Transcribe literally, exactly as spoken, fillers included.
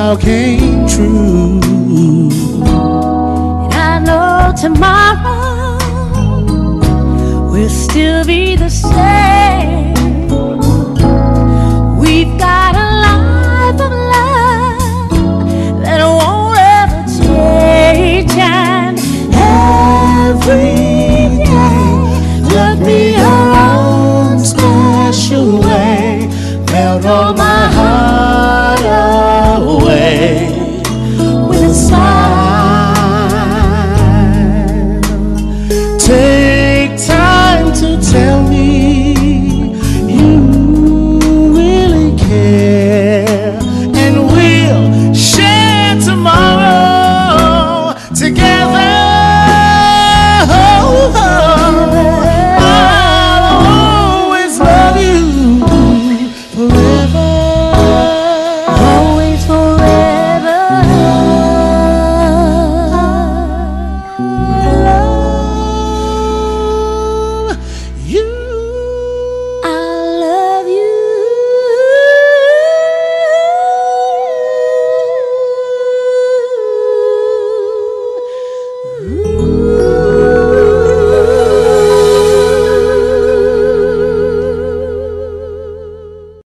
vow came true. And I know tomorrow will still be the same. We've got a life of love that won't ever change, and every day love me your own special way, melt all my heart away with a smile.